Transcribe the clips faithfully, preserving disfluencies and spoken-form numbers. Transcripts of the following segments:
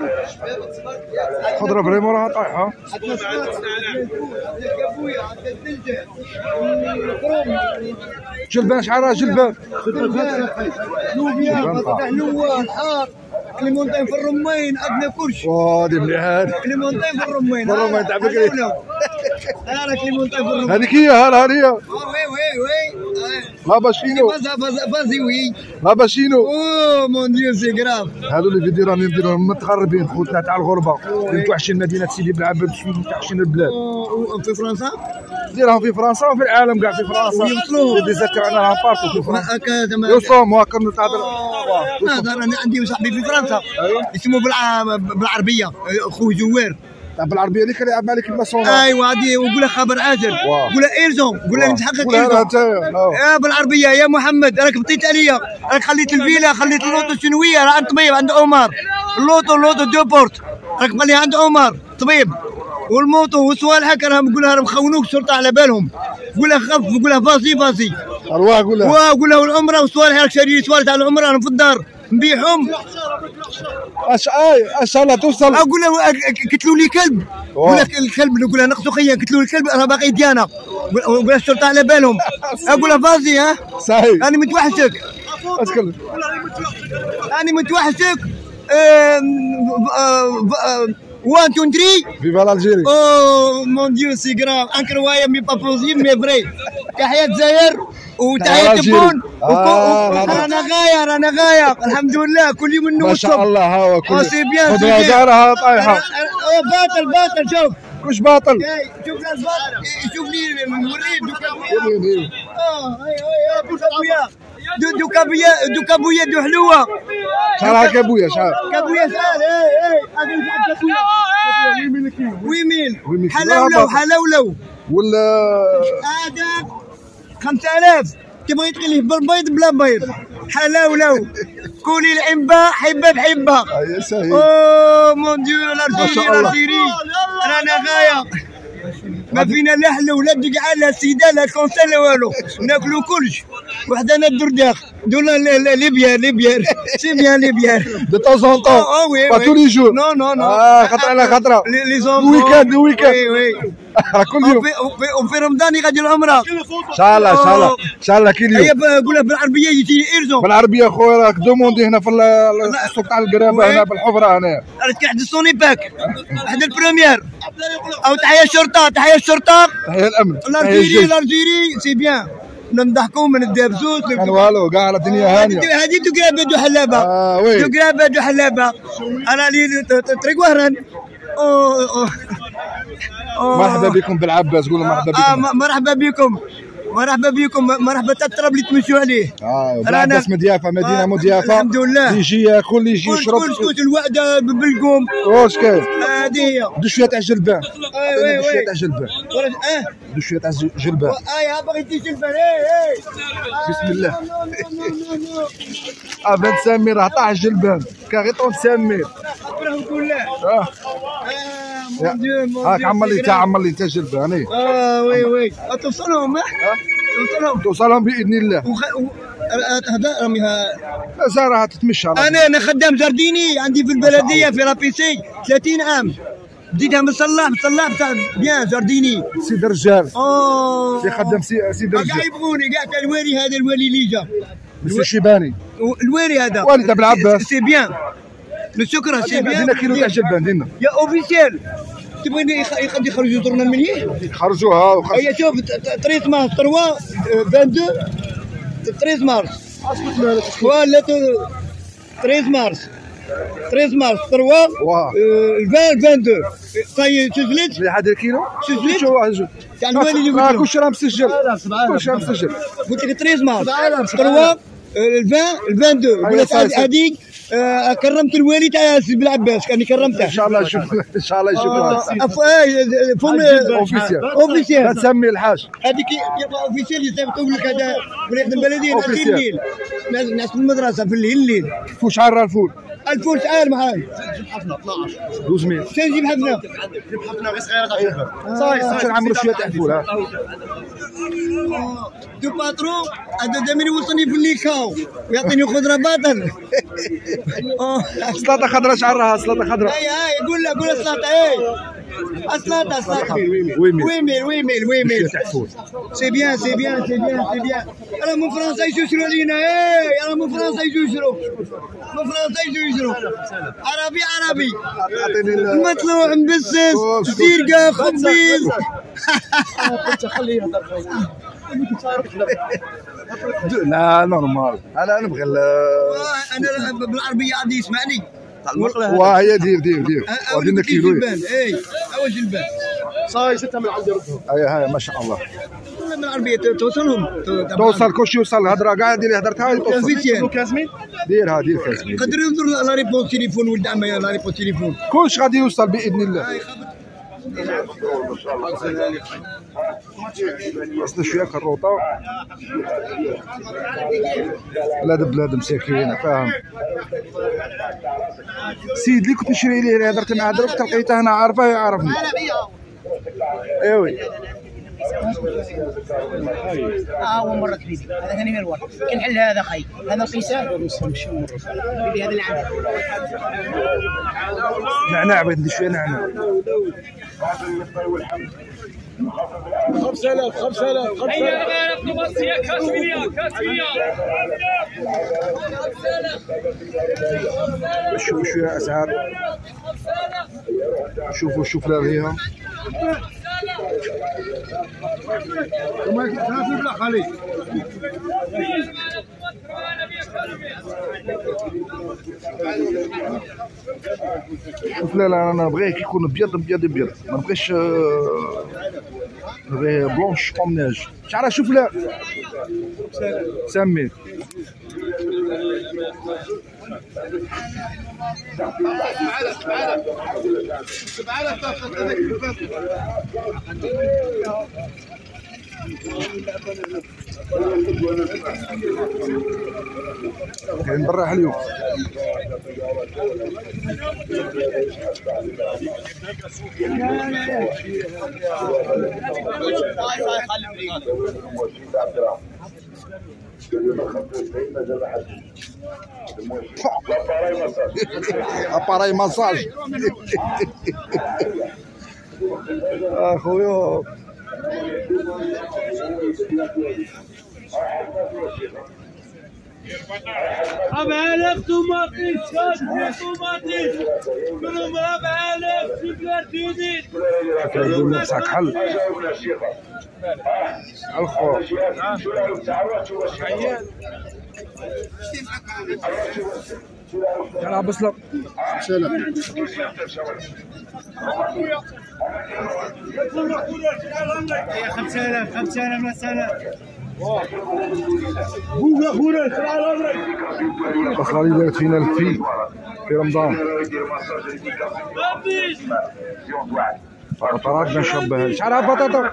خضره فريمون راها طايحه. جلبان شحال راه جلبان؟ لوبيا فتح نوار حار كليمونتين في الرمين عندنا كلشي. واه هذه مليحه. كليمونتين في الرمين. في الرمين تاع بكري. انا كليمونتين في الرمين. هذيك هي ها هي. وي وي وي. بابا شينو. فازي وي. بابا شينو. اوه مون ديو سي كراف. هذو اللي فيديو راهم يديروهم متغربين خوتنا تاع الغربه اللي متوحشين مدينه سيدي بن عبد متوحشين البلاد. في فرنسا؟ راهم في فرنسا وفي العالم كاع في فرنسا. ويوصلوا. ديزاكر انا راهم بارتو في فرنسا. هكا زعما يوصلوا هكا نتهضر. نهضر انا عندي صاحبي في فرنسا اسمه بالعربيه خويا جوار. بالعربيه اللي كان يلعب مالك الماسون. ايوا غادي وقول له خبر عاجل. قول له ايرزون قول له نتحقق ايرزون. يا بالعربيه يا محمد راك بطيت عليا راك خليت الفيلا خليت اللوطو الشنويه راه عند طبيب عند عمر اللوطو اللوطو دو بورت راك مخليها عند عمر طبيب والموطو وصوالحك راهم نقول لها مخونوك الشرطه على بالهم. قول له خف قول له فاسي فاسي. اروح قول له واه قول له العمره وصوالح راك شاري صوالح تاع العمره راهم في الدار نبيعهم. اش اي ان شاء الله توصل. اقول له قتلوا لي كلب. قول لك الكلب نقول له نقصوا خيا قتلوا لي الكلب راه باقي ديانا. قول له الشرطه على بالهم. اقول له فازي ها صحيح انا متوحشك. اتكلم انا متوحشك. واحد اثنين ثلاثة فيفا الجيري. اوه مون ديو سي غراف انك روايه مي با بوزيبل مي فري. تحيه الجزائر وتحيه تبون. رانا غايه رانا غايه الحمد لله كل يوم نوصل. ما شاء الله ها هو كل سي بيان خضره زهرها طايحه. باطل باطل شوف واش باطل؟ شوف الباطل شوف لي نوريه دوكابويا. اه اي اي دوكابويا دو كابويا دو كابويا دو حلوه. شحال كابويا شحال؟ كابويا شحال اي اي هذه كابويا ويميل حلاولو حلاولو ولا هذاك خمسة آلاف تبغي تقليه بالبيض بلا بيض حلاولو كولي العنبه حبه بحبه. يا سهل. اوه مون ديو لارجيري لارجيري رانا غايه ما فينا لا حلو لا دقعه لا سيده لا كونسا لا والو ناكلو كلش وحدنا الدرداخ دولا ليبيا ليبيا سي بيان ليبيا دو طون طون اه وي با تو لي جور. نو نو نو اه خطره على خطره لي زون ويكاند ويكاند وي وي كل يوم. وفي رمضان غادي العمره ان شاء الله ان شاء الله ان شاء الله كل يوم. هي قولها بالعربيه يجي ايرزون بالعربيه خويا راك دوموندي هنا في السوق تاع القرابه هنا في الحفره هنا. راك واحد السوني باك واحد البريمير او تحيه الشرطه تحيه الشرطه تحيه الامن الجيري الجيري سي بيان نضحكوا من الدبزوز كان والو كاع الدنيا هانيه. هذه دو قرابه دو حلابه. اه وي دو قرابه دو حلابه انا لي طريق وهران. اوه مرحبا بكم بالعباس قولوا مرحبا بكم. اه مرحبا بكم مرحبا بكم مرحبا تطرب اللي تمشوا عليه. اه بالعباس مضيافه مدينه مضيافه الحمد لله. يجي ياكل يجي يشرب كل كل الوعده بالقوم. واش كاين؟ هذه هي دو شويه تاع جلبان. وي دو شويه تاع جلبان. اه دو شويه تاع جلبان. اه باغي تجي جلبان. اي اي بسم الله. اه بنت سمير راه طاح جلبان كاغيطون سمير. نقول له اه هاك عمر لي تاع عمر لي تاع جلبان. اه وي وي توصلهم توصلهم توصلهم باذن الله. هذا رميها زهره تتمشى. انا انا خدام جارديني عندي في البلديه في رابيسي ثلاثين عام بديتها من صلاح من صلاح تاع بيان جارديني سيد الرجال. اوه سي خدام سي سيد الرجال. كاع يبغوني كاع تاع الوالي هذا الوالي اللي جا سي شيباني الوالي هذا والد تاع بالعباس. سي بيان نشكرها سي بيان. دينا كيلو تاع جلبان دينا يا اوفيسيال تبغيني يخرج يخرجوا درنا من هيه خرجوها وخرجوا. هي شوف ثلاثة مارس ثلاثة اثنين ثلاثة مارس ولا ثلاثة مارس ثلاثة مارس ثلاثة عشرين اثنين وعشرين صاي سجلت اللي هذا الكيلو سجلت شو واحد تاع الوالي اللي قلت لهم كلشي راه مسجل كلشي راه مسجل. قلت لك ثلاثة مارس ثلاثة عشرين اثنين وعشرين قلت هذيك كرمت الوالي تاع سي بالعباس كاني كرمته. ان شاء الله نشوف ان شاء الله يشوفوها. فم اوفيسيال اوفيسيال تسمي الحاج هذيك يبقى اوفيسيال يصيفطوا لك هذا ولاد البلديه ناس الليل ناس في المدرسه في الليل الليل فو شحال راه الفول؟ الفول تعال معاي. جيب حفنه اثناش اثناش مية. شنو نجيب حفنه؟ جيب حفنه غير صغيره خفيفه. صاي صاي عشان نعمروا شويه تاع الفول. ها دو باترون هذا دائما يوصلني في النيكاو ويعطيني خضره باطل. سلطه خضراء شعرها سلطه خضراء. اي اي قول له قول له سلطه اي سلطه سلطه ويميل ويميل ويميل ويميل تاع الفول. سي بيان سي بيان سي بيان سي بيان. راه من فرنسا يجوا يشروا لينا اي راه من فرنسا يجوا يشروا من فرنسا يجوا يشروا عربي عربي مطلوع مبسس زيرقه خبيز. خليه يهضر. لا نورمال انا نبغي انا بالعربيه عندي يسمعني. واه هي دير دير دير ودينا كيلو. اي اول جلبان صاي ستة من عندي ردهم. اي هاي ما شاء الله. والله بالعربيه توصلهم توصل كلشي يوصل الهضره كاع دير هضرتها توصل. كازمين ديرها دير كازمين. قدر ينظر لا ريبونس تليفون ولد عمي لا ريبونس تليفون كلشي غادي يوصل باذن الله. خاصنا شويه كروطه. بلاد بلاد مساكين فاهم. السيد اللي كنت نشري ليه هضرت معاه درك لقيته هنا عارفه يعرفني. ايوي اه هو مره تريدي هذا ثاني من الورد كنحل هذا خي هذا قيسان هذا اللي عندك نعناع بغيت ندير شويه نعناع. خمسة آلاف خمسة آلاف خمسة آلاف تمسية كاسمية كاسمية. شوفوا شويه اسعار. شوفوا الشوفله فيها. بلا خليل. شوف لا لا انا نبغيه يكون ابيض ابيض ابيض ما نبغيش نبغيه بلونش كوم ناج. شعرها شوف لا سمي كاين برا اليوم. اباراي ماساج اخويا. ربع آلاف طماطيش شاد طماطيش كلهم ربع آلاف سبلار جديد. كيقول لك صاك حل الخو. يلا بسلم سلام. خمسة آلاف خمسة آلاف مسألة. بوغا خونا تعال امرك. البصله اللي دارت فينا الفي في رمضان. بطاطا نشربها. شحال هاد البطاطا؟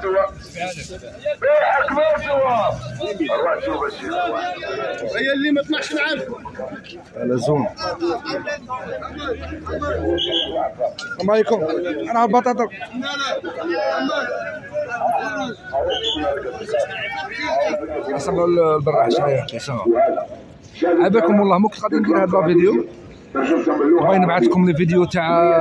هي اللي ما طلعش نعرفو. على زون. السلام عليكم. انا البطاطا. حسب البراح شحال كيساوي. عباكم والله مو كنت غادي ندير هذا الفيديو. بغيت نبعث لكم الفيديو تاع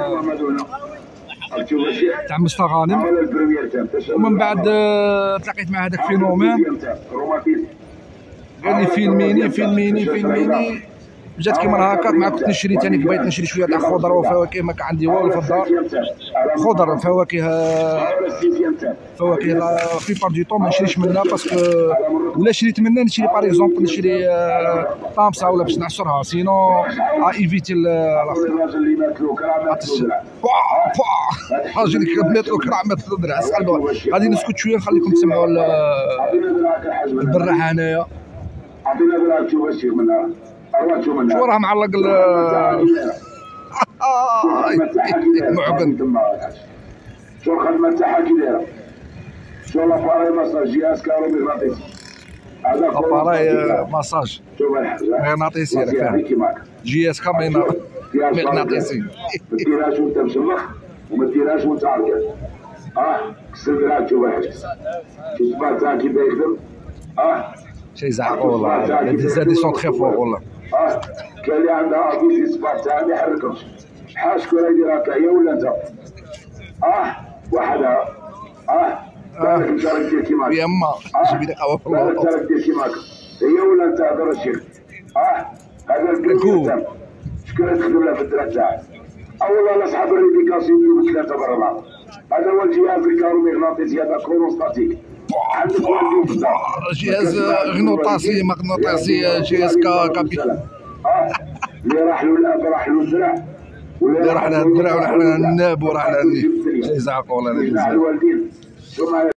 تاع مصطفى غانم ومن بعد تلاقيت مع هذاك فينومان قال لي فيلميني فيلميني فيلميني. جات كيما هكاك مع كنت نشري ثاني بغيت نشري شويه تاع خضره وفواكه ما كان عندي والو في الدار. خضر فواكه فواكه لا في بار دي طون ما نشريش منها باسكو ولا شريت منها نشري باغ اكزومبل نشري طامسه ولا باش نعصرها سينو ايفيتي الاخر. حاجه اللي كبلات وكرع مثل الدرعس. غادي نسكت شويه نخليكم تسمعوا البراحه هنايا. شو راه معلق ال معقد. شو الخدمه تاعها كي دايره؟ شو لاباري ماساج جهاز كهربائي غراتيسي. اباراي ماساج مغناطيسي راك فاهم جي اس كاميرا مغناطيسي. ما ديرهاش وانت مشمخ وما ديرهاش وانت عرقان. اه كسر دراعك تشوف حاجه شوف الصباع تاعك كيف يخدم. اه شي زعق والله دي دي سون تخي فور والله. اه كاين اللي عندها افيسي الصباع تاعها ما يحركهمش حاش كون يدير هكا هي ولا انت. اه وحدها. اه بالك انت راك دير كيما يما جيبي لي قهوه بالك انت راك دير كيما هكا هي ولا انت هذا الشيخ. اه هذا الكلكو شكون تخدم له في الدرا تاعك. اه والله اصحاب الريديكاسيون يجيبوا ثلاثه برا بعض. هذا هو الجهاز الكهرومغناطيسي هذا كرونوستاتيك. عندك جهاز غنوطاسي مغناطيسي جهاز كابي. اه اللي راح له الاب راح له الدرع اللي راح له الدرع وراح له الناب وراح له شي زعق والله.